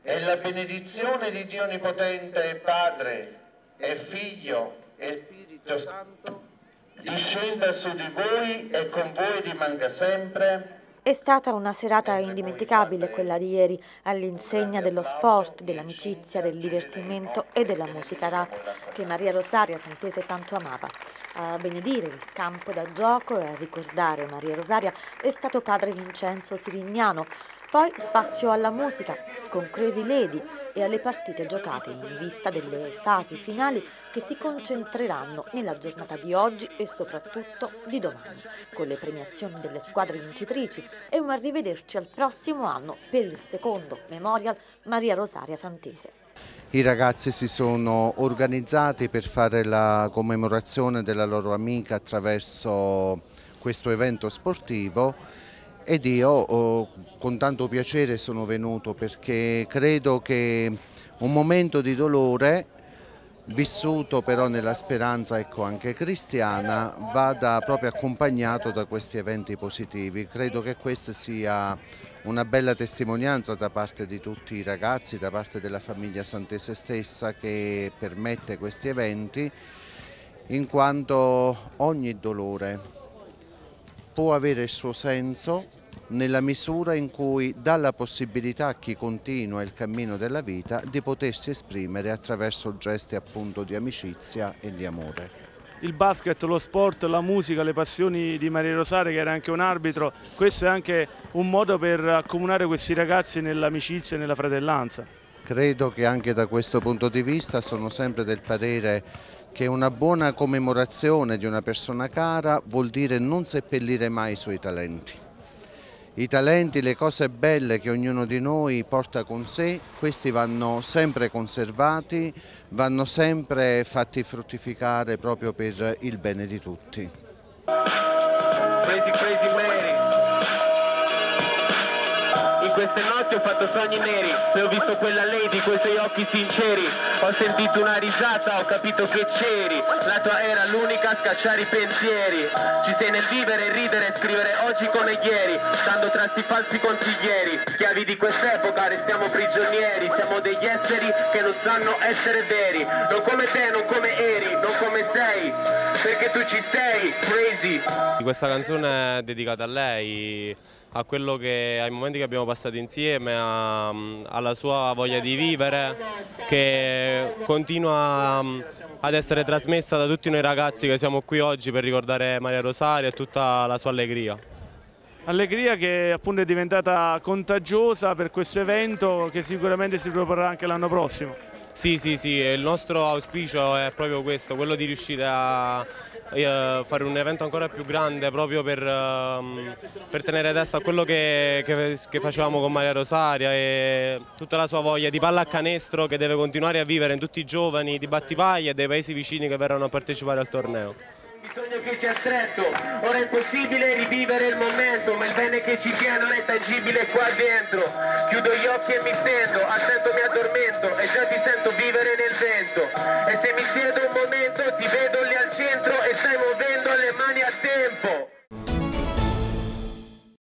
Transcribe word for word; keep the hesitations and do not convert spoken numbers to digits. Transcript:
E la benedizione di Dio Onnipotente, Padre e Figlio e Spirito Santo, discenda su di voi e con voi rimanga sempre. È stata una serata indimenticabile quella di ieri, all'insegna dello sport, dell'amicizia, del divertimento e della musica rap che Maria Rosaria Santese tanto amava. A benedire il campo da gioco e a ricordare Maria Rosaria è stato padre Vincenzo Sirignano. Poi spazio alla musica con Crazy Lady e alle partite giocate in vista delle fasi finali che si concentreranno nella giornata di oggi e soprattutto di domani, con le premiazioni delle squadre vincitrici e un arrivederci al prossimo anno per il secondo Memorial Maria Rosaria Santese. I ragazzi si sono organizzati per fare la commemorazione della loro amica attraverso questo evento sportivo. Ed io oh, con tanto piacere sono venuto perché credo che un momento di dolore, vissuto però nella speranza, ecco, anche cristiana, vada proprio accompagnato da questi eventi positivi. Credo che questa sia una bella testimonianza da parte di tutti i ragazzi, da parte della famiglia Santese stessa, che permette questi eventi, in quanto ogni dolore può avere il suo senso nella misura in cui dà la possibilità a chi continua il cammino della vita di potersi esprimere attraverso gesti appunto di amicizia e di amore. Il basket, lo sport, la musica, le passioni di Maria Rosaria, che era anche un arbitro, questo è anche un modo per accomunare questi ragazzi nell'amicizia e nella fratellanza. Credo che anche da questo punto di vista sono sempre del parere che una buona commemorazione di una persona cara vuol dire non seppellire mai i suoi talenti. I talenti, le cose belle che ognuno di noi porta con sé, questi vanno sempre conservati, vanno sempre fatti fruttificare proprio per il bene di tutti. Crazy, crazy Mary. In queste notti ho fatto sogni neri e ho visto quella lady coi suoi occhi sinceri. Ho sentito una risata, ho capito che c'eri. La tua era l'unica a scacciare i pensieri. Ci sei nel vivere, ridere, scrivere oggi come ieri, dando trasti falsi consiglieri. Schiavi di quest'epoca restiamo prigionieri. Siamo degli esseri che non sanno essere veri. Non come te, non come eri, non come sei, perché tu ci sei, crazy. Questa canzone è dedicata a lei, a quello che, ai momenti che abbiamo passato insieme, a, alla sua voglia di vivere, che continua ad essere trasmessa da tutti noi ragazzi che siamo qui oggi per ricordare Maria Rosaria e tutta la sua allegria. Allegria che appunto è diventata contagiosa per questo evento che sicuramente si proporrà anche l'anno prossimo. Sì, sì, sì, il nostro auspicio è proprio questo, quello di riuscire a fare un evento ancora più grande proprio per, per tenere testa a quello che, che, che facevamo con Maria Rosaria e tutta la sua voglia di pallacanestro che deve continuare a vivere in tutti i giovani di Battipaglia e dei paesi vicini che verranno a partecipare al torneo. Bisogno che ci ha stretto, ora è possibile rivivere il momento, ma il bene che ci tiene non è tangibile qua dentro. Chiudo gli occhi e mi stendo, attento mi addormento e già ti sento vivere nel vento. E se mi siedo un momento ti vedo lì al centro e stai muovendo